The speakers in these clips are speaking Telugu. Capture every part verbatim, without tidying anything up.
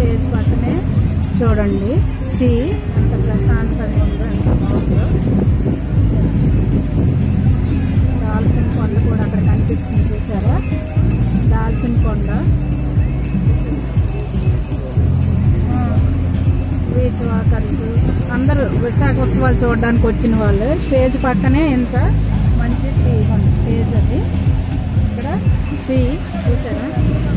స్టేజ్ పక్కనే చూడండి సి ఎంత ప్రశాంతంగా ఉందో, ఎంత బాగుందో. డాల్ఫిన్ కొండ కూడా అక్కడ కనిపిస్తుంది, చూసారా? డాల్ఫిన్ కొండ, బీచ్ వాకర్స్ అందరూ విశాఖ ఉత్సవాలు చూడడానికి వచ్చిన వాళ్ళు. స్టేజ్ పక్కనే ఎంత మంచి సీ స్టేజ్ అది. ఇక్కడ సీ చూసారా?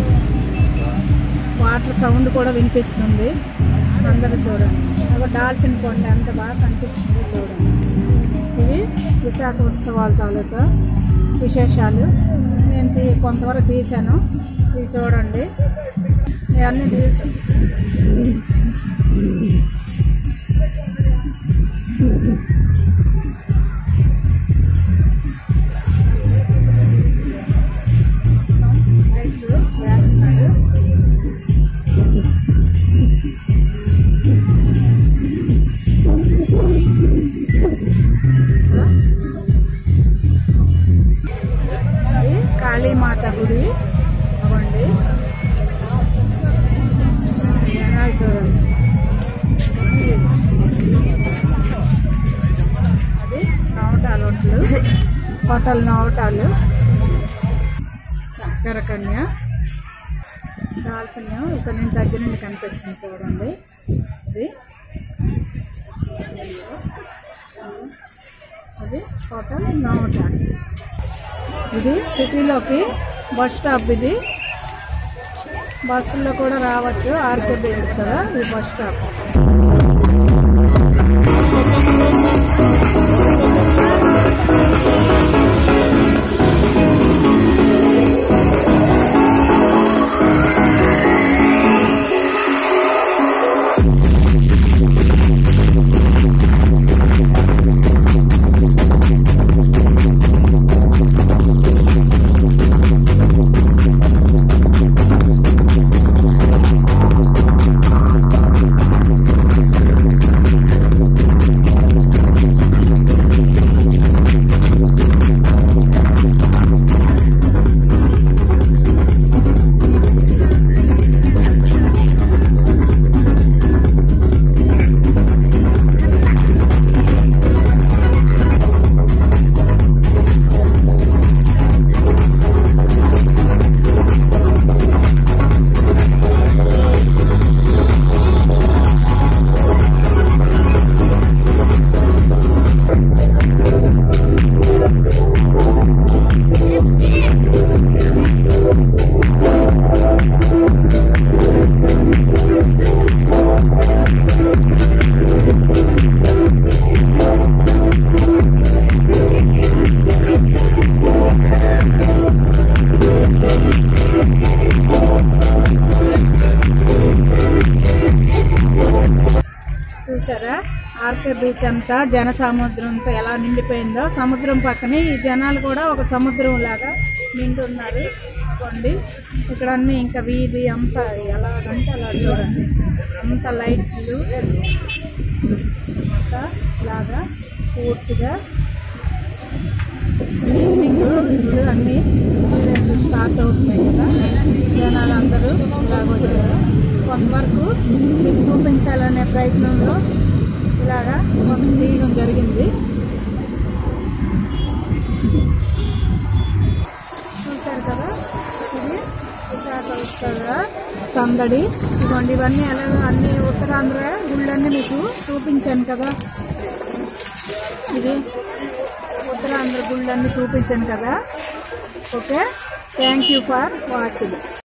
వాటర్ సౌండ్ కూడా వినిపిస్తుంది. అందరూ చూడండి, ఒక డాల్ఫిన్ కొండ ఎంత బాగా కనిపిస్తుంది చూడండి. ఇవి విశాఖ ఉత్సవాల తాలూకా విశేషాలు. నేను తీ కొంతవరకు తీశాను, ఇవి చూడండి. ఇవన్నీ తీసాను. కాళీమాత గుడి అవ్వండి, చూడండి. అది నవటాలు ఒట్లు, హోటల్ నవటాలు, చక్కెర కన్య, డాల్ఫిన్ ఇక్కడ నుంచి దగ్గర నుండి కనిపిస్తుంది చూడండి. ఇది అది హోటల్ నవటాలు. ఇది సిటీలోకి బస్ స్టాప్. ఇది బస్సుల్లో కూడా రావచ్చు, ఆర్కే బీచ్ కదా ఈ బస్ స్టాప్. చూసారా ఆర్కే బీచ్ అంతా జన సముద్రంతో ఎలా నిండిపోయిందో. సముద్రం పక్కనే ఈ జనాలు కూడా ఒక సముద్రం లాగా నిండున్నారు కొండి. ఇక్కడ అన్ని ఇంకా వీధి అంతా ఎలాగంటే అలా చూడండి, అంత లైట్లు అంతా లాగా పూర్తిగా ఈవినింగ్ ఇప్పుడు అన్ని స్టార్ట్ అవుతున్నాయి కదా. జనాలు అందరూ ఇలాగ వచ్చారు. కొంతవరకు మీకు చూపించాలనే ప్రయత్నంలో ఇలాగా కొంత తీయడం జరిగింది. చూశారు కదా, ఇది విశాఖ ఉత్సవ సందడి. ఇదిగోండి, ఇవన్నీ ఎలాగో అన్ని ఉత్తరాంధ్ర గుళ్ళన్నీ మీకు చూపించాను కదా. ఇది ఉత్తరాంధ్ర గుళ్ళన్నీ చూపించాను కదా. Okay, thank you for watching.